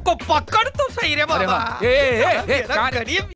को पकड़ तो सही रे बाबा। ए, ए, ए, ए, मेरा कहाँ- गरीब